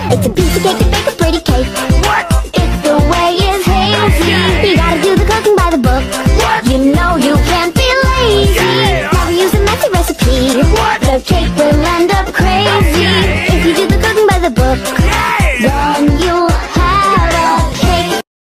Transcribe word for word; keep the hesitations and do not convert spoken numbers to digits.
It's a piece of cake to bake a pretty cake. What?